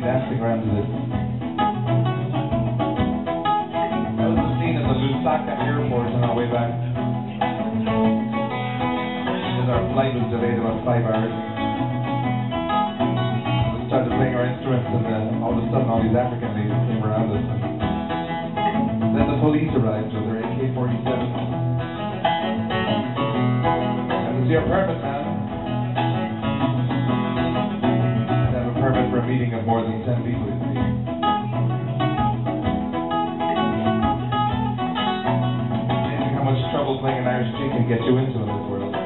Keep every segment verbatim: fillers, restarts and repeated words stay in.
dancing around to this. That was the scene at the Lusaka airport on our way back. As our flight was delayed about five hours. We started playing our instruments, and uh, all of a sudden all these African ladies came around us. And then the police arrived with their A K forty-seven. That was your permit, man. Permit for a meeting of more than ten people, you see. Amazing how much trouble playing an Irish jig can get you into in this world.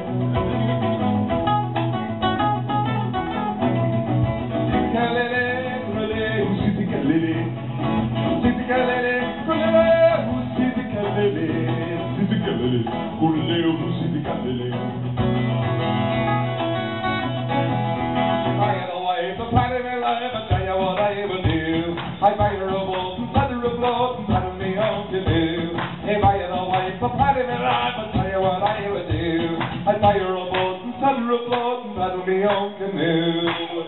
I buy her a wolf and pat her a blow and pat me home to do. Hey, buy her a wife, a pat me life, I'll tell you what I would do. I buy her a boat and pat her a blow and pat me home canoe.